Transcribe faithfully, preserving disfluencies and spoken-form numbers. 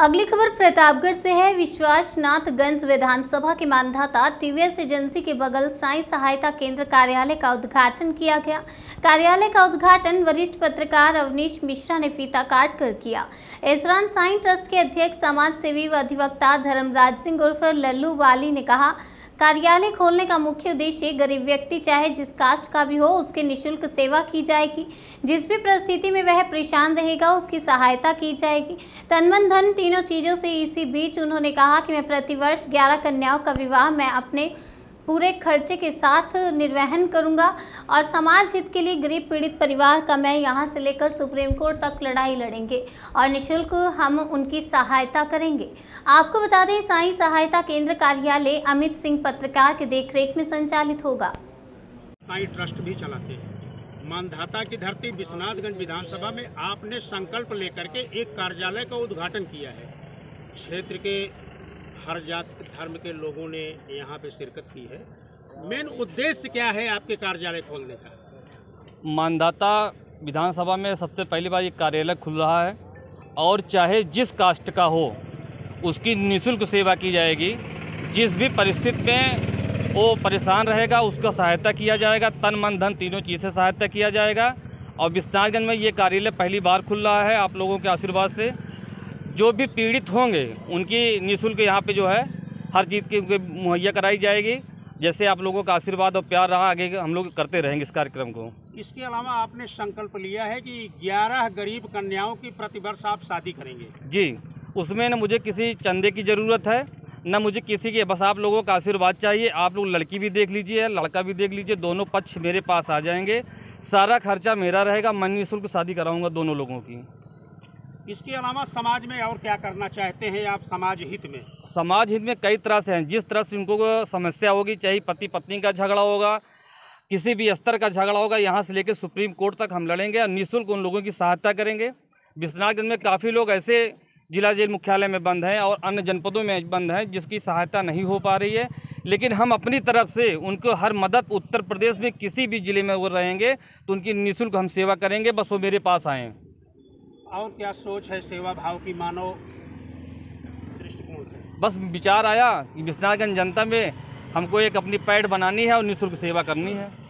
अगली खबर प्रतापगढ़ से है। विश्वासनाथगंज विधानसभा के मानधाता टीवीएस एजेंसी के बगल साई सहायता केंद्र कार्यालय का उद्घाटन किया गया। कार्यालय का उद्घाटन वरिष्ठ पत्रकार अवनीश मिश्रा ने फीता काट कर किया। इस दौरान साई ट्रस्ट के अध्यक्ष समाज सेवी व अधिवक्ता धर्मराज सिंह उर्फ लल्लू वाली ने कहा, कार्यालय खोलने का मुख्य उद्देश्य गरीब व्यक्ति चाहे जिस कास्ट का भी हो उसकी निःशुल्क सेवा की जाएगी। जिस भी परिस्थिति में वह परेशान रहेगा उसकी सहायता की जाएगी। तन मन धन तीनों चीज़ों से। इसी बीच उन्होंने कहा कि मैं प्रतिवर्ष ग्यारह कन्याओं का विवाह मैं अपने पूरे खर्चे के साथ निर्वहन करूंगा और समाज हित के लिए गरीब पीड़ित परिवार का मैं यहां से लेकर सुप्रीम कोर्ट तक लड़ाई लड़ेंगे और निःशुल्क हम उनकी सहायता करेंगे। आपको बता दें, साई सहायता केंद्र कार्यालय अमित सिंह पत्रकार के देखरेख में संचालित होगा। साई ट्रस्ट भी चलाते हैं। मानधाता की धरती विश्वनाथगंज विधानसभा में आपने संकल्प लेकर के एक कार्यालय का उद्घाटन किया है। क्षेत्र के हर जाति धर्म के लोगों ने यहाँ पे शिरकत की है। मेन उद्देश्य क्या है आपके कार्यालय खोलने का? मानधाता विधानसभा में सबसे पहली बार ये कार्यालय खुल रहा है और चाहे जिस कास्ट का हो उसकी निःशुल्क सेवा की जाएगी। जिस भी परिस्थिति में वो परेशान रहेगा उसका सहायता किया जाएगा। तन मन धन तीनों चीज़ से सहायता किया जाएगा। और विश्वनाथगंज में ये कार्यालय पहली बार खुल रहा है। आप लोगों के आशीर्वाद से जो भी पीड़ित होंगे उनकी निःशुल्क यहाँ पे जो है हर चीज़ की मुहैया कराई जाएगी। जैसे आप लोगों का आशीर्वाद और प्यार रहा, आगे हम लोग करते रहेंगे इस कार्यक्रम को। इसके अलावा आपने संकल्प लिया है कि ग्यारह गरीब कन्याओं की प्रतिवर्ष आप शादी करेंगे। जी, उसमें न मुझे किसी चंदे की ज़रूरत है न मुझे किसी के, बस आप लोगों का आशीर्वाद चाहिए। आप लोग लड़की भी देख लीजिए, लड़का भी देख लीजिए, दोनों पक्ष मेरे पास आ जाएंगे। सारा खर्चा मेरा रहेगा। मैं निःशुल्क शादी कराऊँगा दोनों लोगों की। इसके अलावा समाज में और क्या करना चाहते हैं आप समाज हित में? समाज हित में कई तरह से हैं। जिस तरह से उनको समस्या होगी, चाहे पति पत्नी का झगड़ा होगा, किसी भी स्तर का झगड़ा होगा, यहाँ से लेकर सुप्रीम कोर्ट तक हम लड़ेंगे और निःशुल्क उन लोगों की सहायता करेंगे। विश्वनाथगंज में काफ़ी लोग ऐसे जिला जेल मुख्यालय में बंद हैं और अन्य जनपदों में बंद हैं जिसकी सहायता नहीं हो पा रही है, लेकिन हम अपनी तरफ से उनको हर मदद, उत्तर प्रदेश में किसी भी ज़िले में वो रहेंगे तो उनकी निःशुल्क हम सेवा करेंगे। बस वो मेरे पास आएँ। और क्या सोच है सेवा भाव की मानव दृष्टिकोण से? बस विचार आया कि विश्वनाथगंज जनता में हमको एक अपनी पैठ बनानी है और निःशुल्क सेवा करनी है।